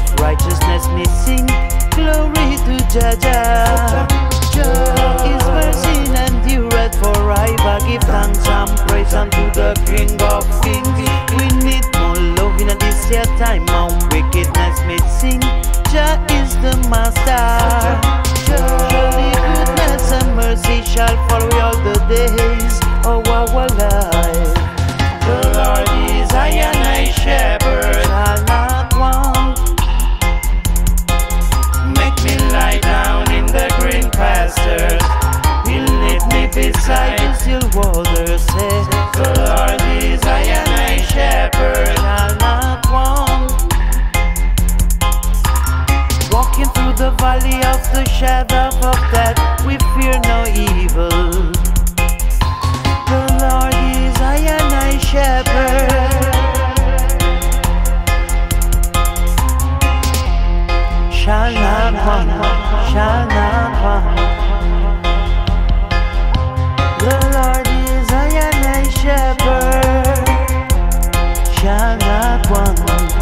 of righteousness missing. Glory to Jah Jah. Jah is mercy and endureth forever. Give thanks and praise unto the King of Kings. We need more love in this year time, and wickedness missing. Jah is the Master. Surely goodness and mercy shall follow all the days of our life. The Lord is I and I shepherd, shall not want. Make me lie down in the green pastures. He'll lead me beside the still waters. The Lord is I and I shepherd, shall not want. Walking through the valley of the shadow of death, we fear no evil. The Lord is I and I shepherd, shall not want, shall not want. The Lord is I and I shepherd, shall not want,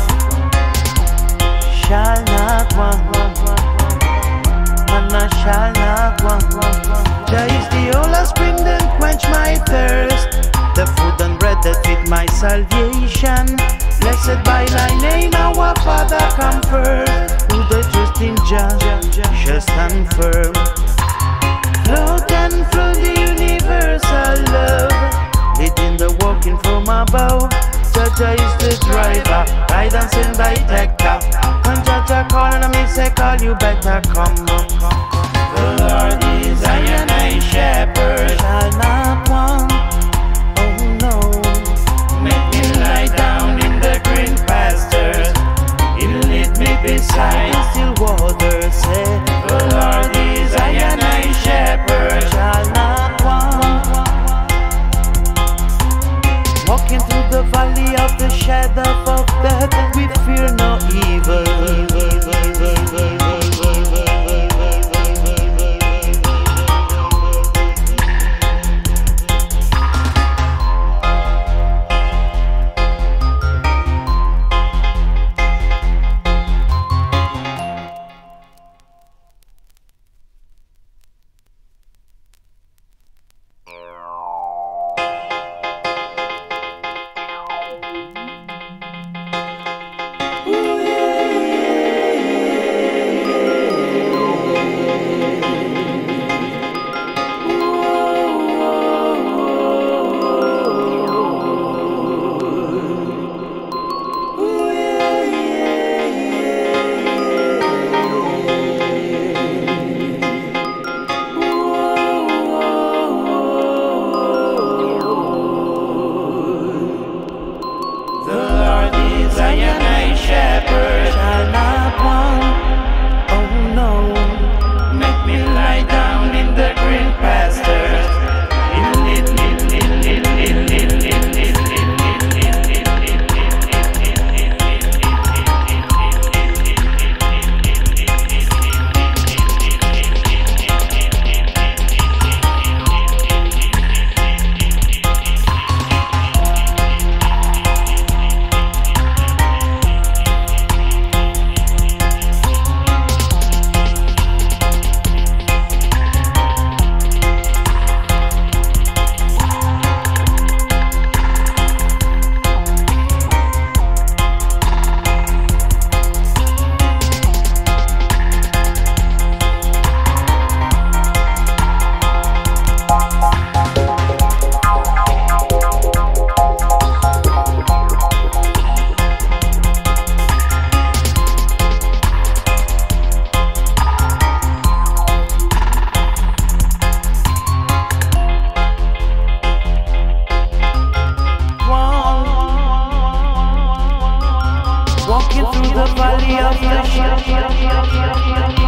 shall not want, and I shall not want. Jah is the only spring that quench my thirst, the food and bread that feed my salvation. Blessed by thy name, our Father, come first. Who the trust in Jah shall stand firm. Float and flow the universal love, leading the walking from above. Jah is the driver, guidance in thy tector. When Jah call and me say call, you better come. The Lord is I and I shepherd, shall not want. Oh no, make me lie down in the green pastures. He'll lead me beside the still waters. The Lord is I and I shepherd, shall not want. Walking through the valley of the shadow of death, we fear no evil. Walking through the valley of the shadow.